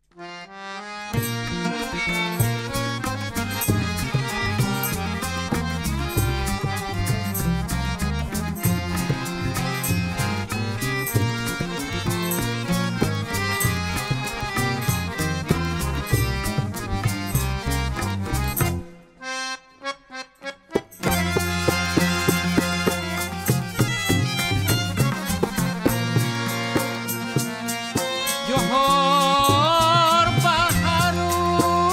Johor Baharu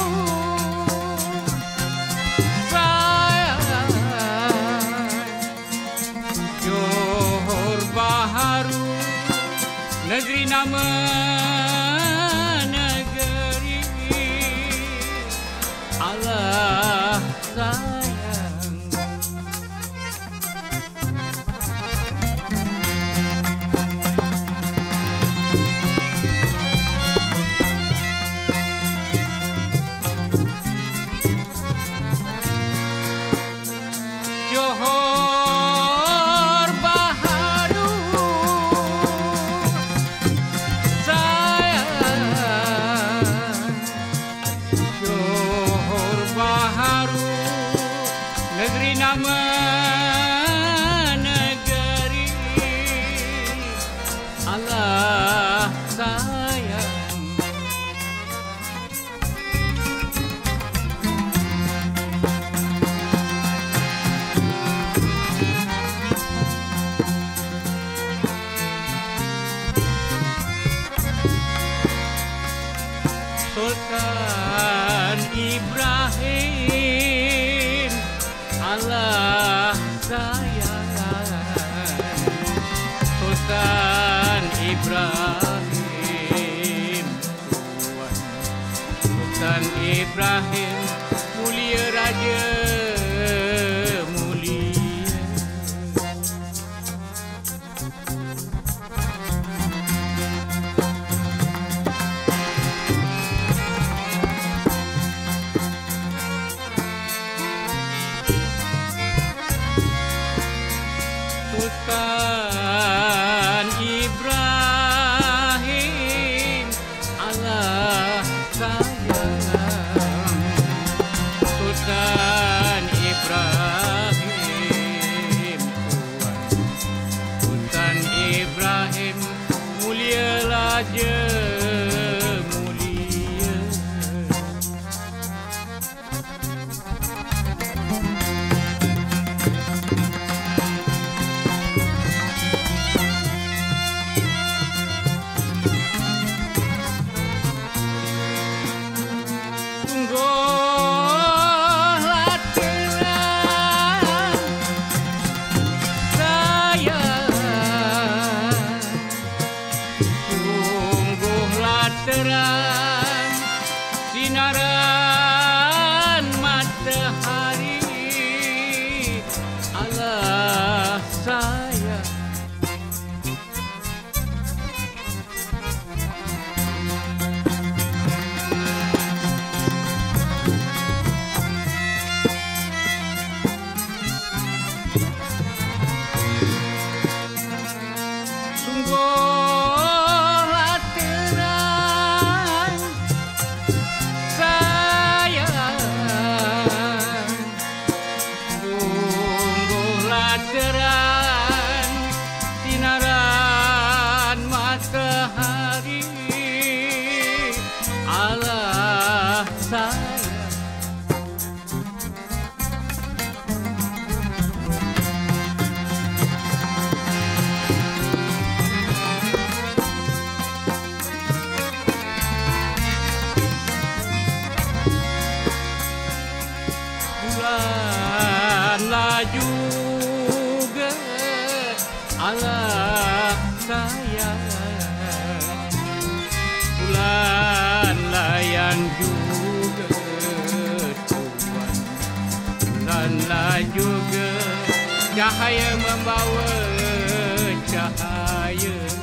sayang, Johor Baharu negeri nama negeri Allah sayang. Johor Baharu sayang, Johor Baharu negeri nama negeri Allah sayang. Sultan Ibrahim Allah sayang, Sultan Ibrahim Tuan, Sultan Ibrahim mulia raja mulia. Sultan Ibrahim Allah sayang, Sultan Ibrahim Tuan, Sultan Ibrahim mulia raja mulia. Terang sinaran matahari Allah sayang. Sungguhlah terang sayang, sungguhlah terang sinaran matahari Allah sayang. Bulanlah juga Allah sayang, bulanlah yang juga Tuhan, bulanlah juga cahaya membawa cahaya.